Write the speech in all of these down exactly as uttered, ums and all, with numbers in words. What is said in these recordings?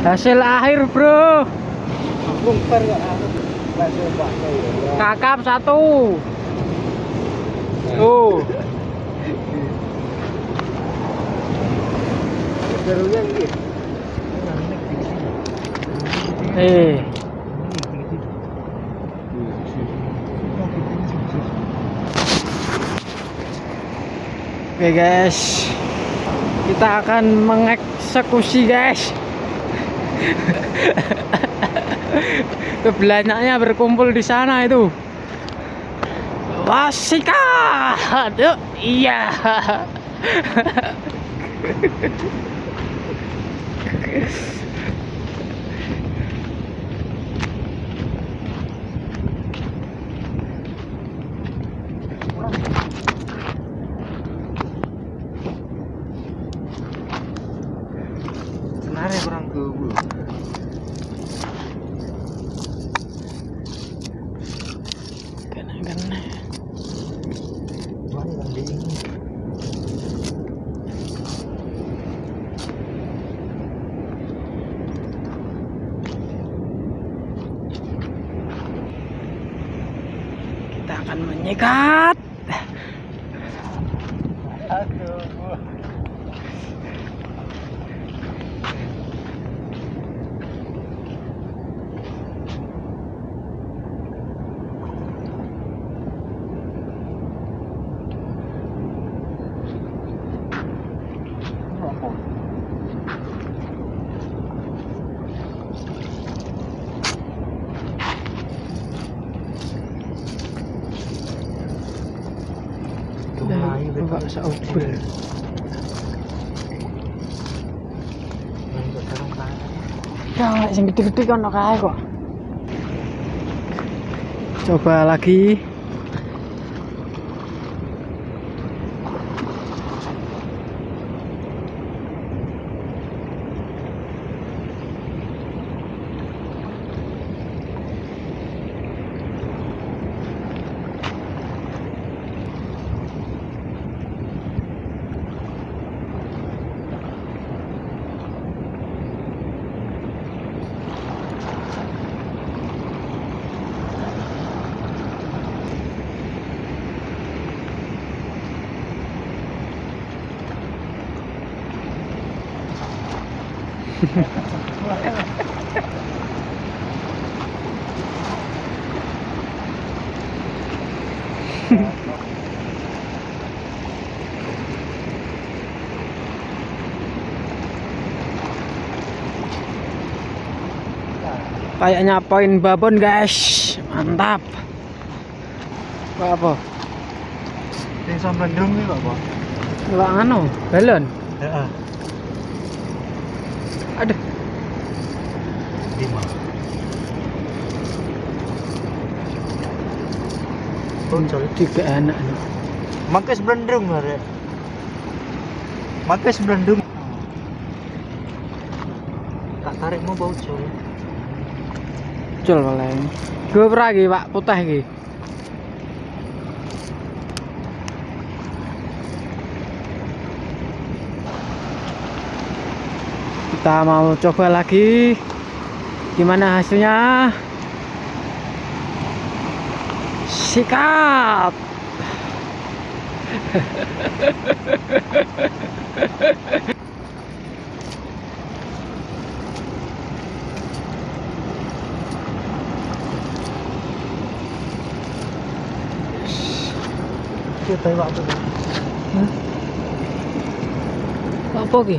Hasil akhir, bro. Bongkar kok. Kakap satu. Tuh. Serunya gitu. Eh. Oke guys, kita akan mengeksekusi guys. Kebanyakannya berkumpul di sana itu. Wasikat, yuk, iya. Senarnya kurang tubuh. Kena-kena. Wah, yang dingin. Kita akan menyikat. Aduh. Bapak seubel. Ya, sing gede-gede kan kae kok. Coba lagi. Kayaknya poin babon guys, mantap. Apa? Yang sampai drum nih Pak. Enggak anu, balon. Heeh. Aduh. Lima. Bocor Tiga anak. Makai seblendung ada. Makai seblendung. Tak tarik mau bocor. Cul paling. Gue lagi Pak, putih iki. Kita mau coba lagi. Gimana hasilnya? Sikat. Kita tengok apa tu? Hah? Apa ki?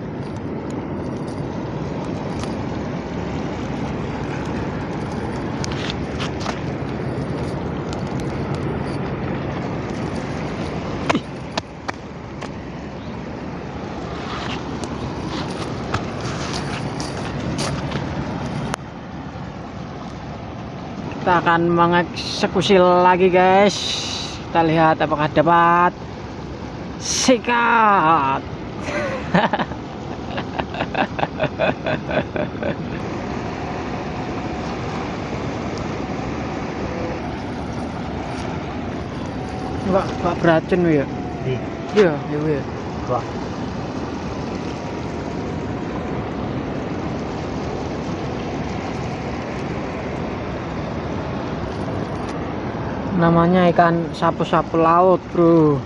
Kita akan mengeksekusi lagi guys. Kita lihat apakah dapat. Sikat. Enggak, enggak beracun ya. Iya, iya, iya. Wah. Namanya ikan sapu-sapu laut, bro.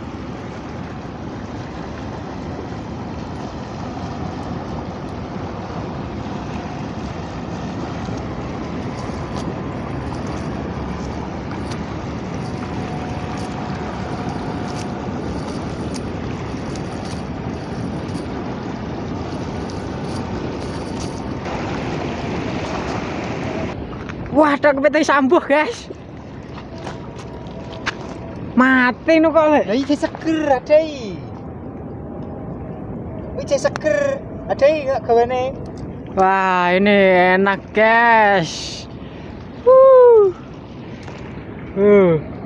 Wah, ada kepiting sambuh, guys. Mati nu kok, Le. Lah iki seger adai. Iki seger adai enggak gawane. Wah, ini enak, guys. Wuh. Uh.